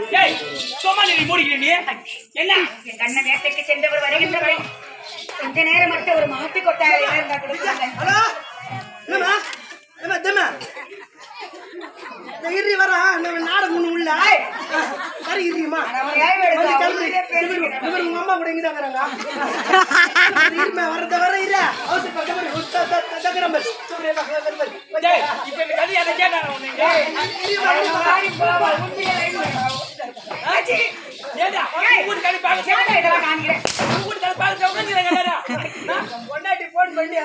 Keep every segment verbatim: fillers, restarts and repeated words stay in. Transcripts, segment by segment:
ஏய் சும்மா நீ மூடிக்கிறே நீ என்ன என் கண்ணை வேட்டைக்கு சென்றவர் வருகின்றவரை கொஞ்ச நேரம் மட்டும் ஒரு மாட்டு கொட்டாய் இருந்தா கொடுத்தாங்க. ஹலோ என்னமா என்ன தம்மா இரு வரா நம்ம நாடகம் ஒண்ணு உள்ள சரி இருமா இவர் உங்க அம்மா கூட இங்கதான் வராங்க இருமா வரத வர இரு அவசர பக்கம் தகரம் பஸ் டேய் இப்போ இந்த கதை அதை கேட்டானே உன்னை டேய் ஆச்சி ஏடா ஊர் கறி பாக்க கேட்டா இதெல்லாம் காண்கிறேன். ஊர் கறி பாக்க உட்கார்ந்திருக்கடா பொண்டாட்டி போன் பண்ணியா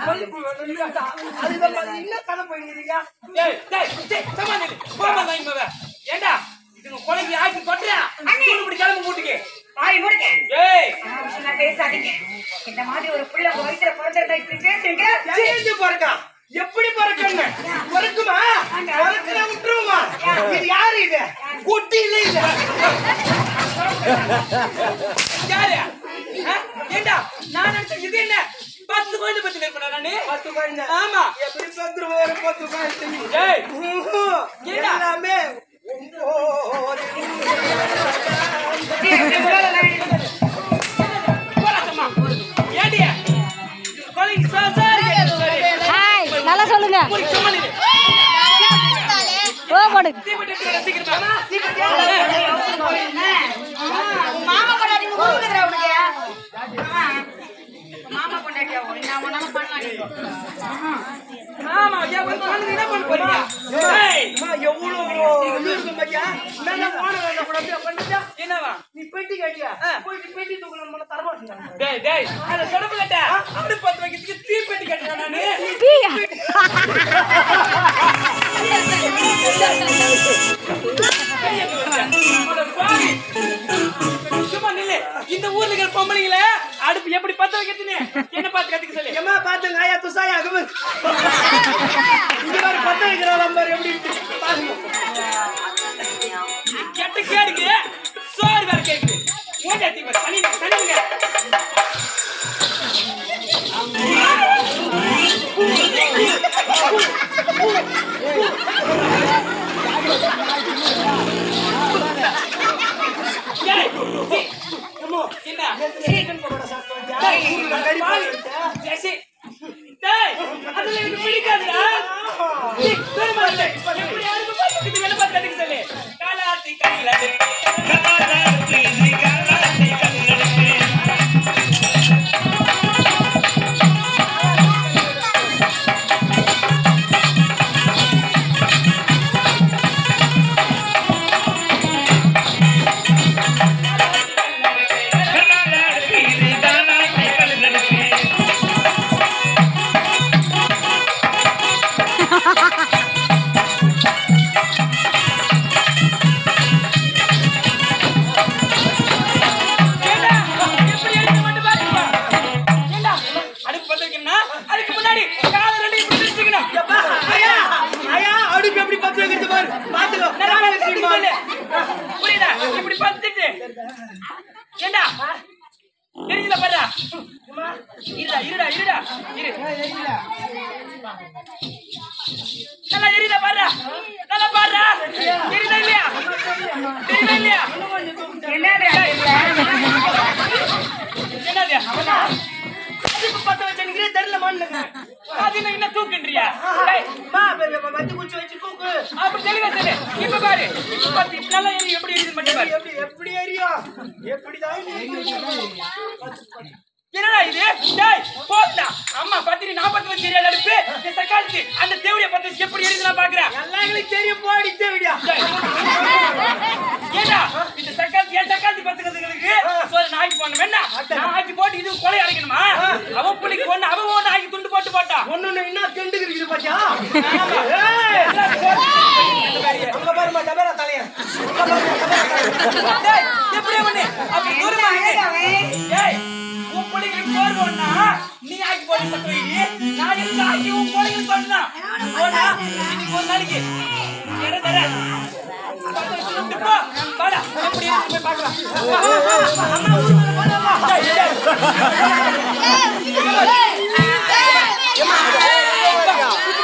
அதுதான் என்ன கதை போயிடுறீங்க டேய் டேய் டேய் சமாளி போமா நான் இங்க ஏண்டா இது கொலைக்கு ஆக்கி கொட்றா இப்படி கிளம்பு மூட்டுக்கு வாய் மூடுங்க. ஏய் ஆனா பேசாதீங்க. இந்த மாதிரி ஒரு புள்ள உங்க வயித்துல பிறந்திருந்தா இப்படி பேசுறீங்க. சேர்ந்து பிறக்கா எப்படி பிறக்கங்க பிறக்குமா பிறக்கிற விட்டுருமா இது யாரு இது குட்டி இல்ல இது யாரு ஏண்டா நான் நினைச்சேன் இது என்ன பத்து கோயில் பத்தி நிற்பேன் நானு பத்து குழந்தை ஆமா எப்படி பத்து ஒரு பத்து குழந்தை ஏய் எல்லாமே ஏடியா கொலைக்கு சாசாரி ஹாய் நல்லா சொல்லுங்க ஓ போடு மாமா கொண்டாடி ஊருக்குறா உனக்கு. மாமா கொண்டாடியா ஒண்ணா ஒண்ணா பண்ணலாம். ஆமா ஏன் வந்து வந்து என்ன பண்ண போறீங்க ஏய் எவ்வளவு இருக்கு மச்சான் நான் போன வேண்டாம் கூட அப்படியே பண்ணிட்டா என்னவா நீ பெட்டி கட்டியா போய் பெட்டி தூக்கணும் நம்ம தர மாட்டேன் டேய் டேய் அத கடப்பு கட்ட அப்படி பத்து வைக்கிறதுக்கு தீ பெட்டி கட்டறேன் நானு சும்மா நில்லு இந்த ஊர்ல இருக்கிற பொம்பளைங்கள அடுப்பு எப்படி பத்த வைக்கிறதுன்னு என்ன பார்த்து கத்துக்க சொல்லு ஏமா பாத்துங்க ஆயா துசாயா அகமது இந்த மாதிரி பத்த வைக்கிற நம்பர் எப்படி பாருங்க கெட்ட கேடுக்கு சோறு வேற கேக்குது ஓடா தீப தனி தனிங்க ஏய் அம்மா என்ன சிக்கன் பரோடா சாப்பிட்டா டேய் கறி பால் ஜெசி டேய் அதுல எனக்கு பிடிக்காதுடா நீ பெருமாள் எப்படி யாருக்கு பாத்து இது வேலை பார்த்து கட்டிக்க சொல்லு காலாத்தி கண்ணில காலாத்தி காலாத்தி கண்ணில என்னடா இது டேய் போடா அம்மா பத்திரி நாற்பத்தி அஞ்சு சரியா அடுப்பு இந்த தக்காளிக்கு அந்த தேவடிய பத்தி எப்படி எரியுதுனா பாக்குறேன் எல்லாங்களும் தெரியும் போடி தேவடியா ஏடா இந்த தக்காளி ஏன் தக்காளி பத்துக்கிறதுக்கு சோறு நாய்க்கு போடணும் என்ன நாய்க்கு போட்டு இது கொலை அரைக்கணுமா அவ புள்ளிக்கு ஒண்ணு அவ ஒண்ணு நாய்க்கு துண்டு போட்டு போட்டா ஒண்ணு என்ன கெண்டு இருக்குது பாத்தியா அங்க பாருமா டபரா தலைய டேய் எப்படி பண்ணு அப்படி தூரமா ஏய் உன் புள்ளிக்கு சோறு போடனா நீ ஆக்கி போட்டு பத்து வை நான் எங்க ஆக்கி உன் புள்ளிக்கு சொன்னா போடா இன்னைக்கு ஒரு நாளைக்கு என்ன தர போ வாடா எப்படி இருக்கு போய் பார்க்கலாம் அம்மா ஊருக்கு போலாமா டேய்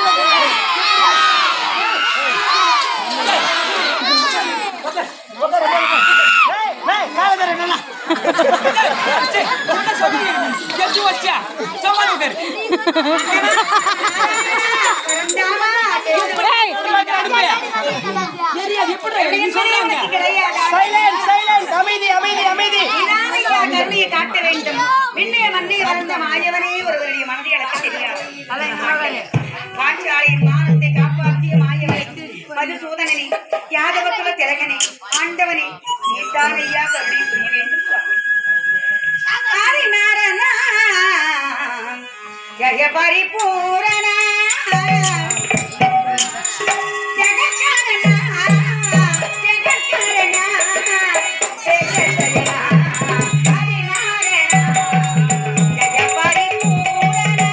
டேய் பாரு பரந்தாமா, ஏய், தெரியாது எப்படி நீ சொல்றாங்க கிடையாது. சைலன்ஸ் சைலன்ஸ் அமைதி அமைதி அமைதி இனாமையா கருணையை காட்ட வேண்டும். விண்ணே மண்ணை வளர்ந்த மாயவனே ஒருவருடைய மனதை அளக்க தெரியாது. பாஞ்சாலியின் மானத்தை காப்பாற்றிய மாயவனுக்கு மதுசூதனனே, யாதவ குல திலகனே, ஆண்டவனே, நீதான் ஐயா கருணை புரிய வேண்டும் சுவாமி. ஹரி நாரணா ஜய பரிபூரணா ஜெகத்காரணா ஜெகத்காரணா ஜெகத்காரணா ஹரி நாரணா ஜய பரிபூரணா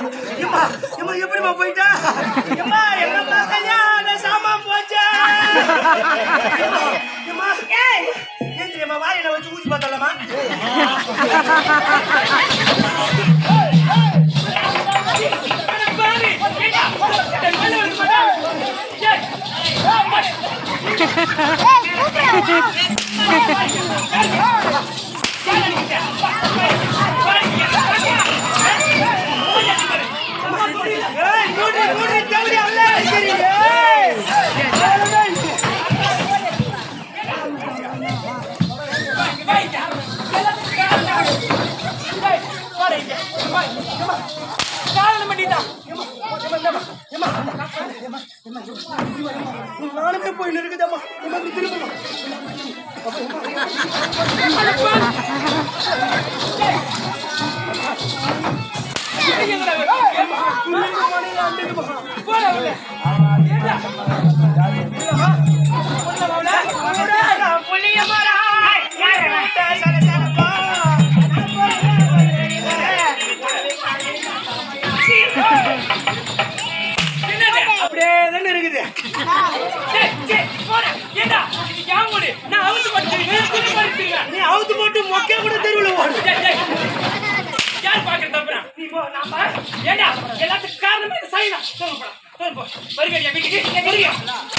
ஏம்மா ஏம்மா எப்படிமா போயிட்டா ஏம்மா எங்கம்மா கல்யாண சாமான் போச்சா ஏம்மா ஏய் ஏந்திரேம்மா வாயில வச்சு ஊசி பார்த்தலாமா நானுமே போய் இருக்குதம்மா திரும்ப அப்படியே தானே இருக்குது நீ அவுத்து போட்டு மொக்கே கூட தெருவில் ஓடு யார் பாக்குற தப்புறா நீ போ நான் பா ஏடா எல்லாத்துக்கும் காரணமே இந்த சைனா சொல்லுங்க போடா போ வருகடியா வீட்டுக்கு வருகியா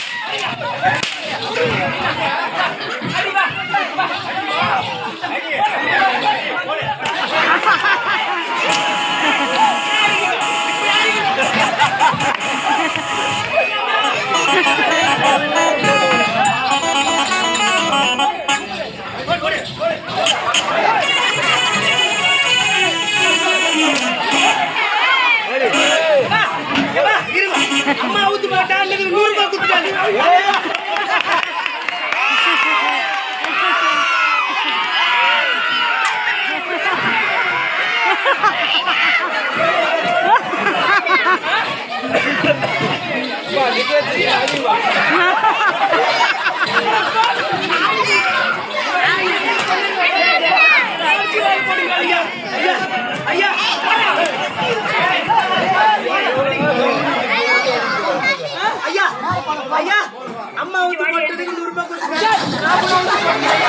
அடி வா வா அம்மா ஊத்து போட்டா நூறு ரூபாய் குடுத்தாங்க ஐயா ஐயா ஐயா அம்மா ஊத்து போட்டதுக்கு நூறு ரூபாய் கொடுத்தாங்க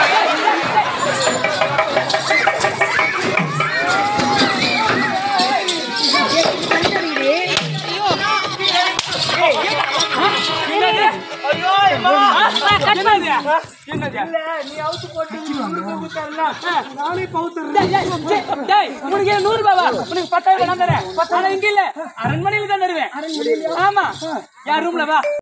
நூறு ரூபாய் உனக்கு பத்தாயிரம் நான் தரேன் பத்தாயிரம் இங்க இல்ல அரண்மனையில தான் தருவேன் ஆமா யார் ரூம்ல வா